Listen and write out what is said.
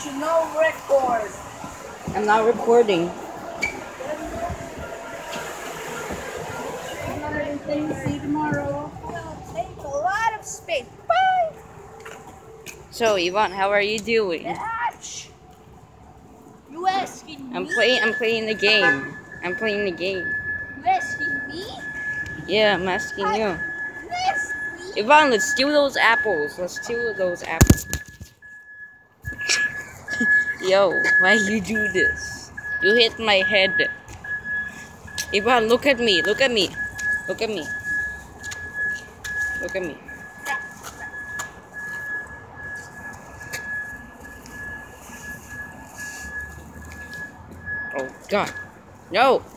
to no record. I'm not recording. See you tomorrow. Will take a lot of space. Bye. So Yvonne, how are you doing? Ouch. You asking me? I'm playing the game. I'm playing the game. You asking me? Yeah, I'm asking you. You ask me? Yvonne, let's steal those apples. Let's steal those apples. Yo, why you do this? You hit my head. Yvonne, look at me. Look at me. Look at me. Look at me. Oh God. No.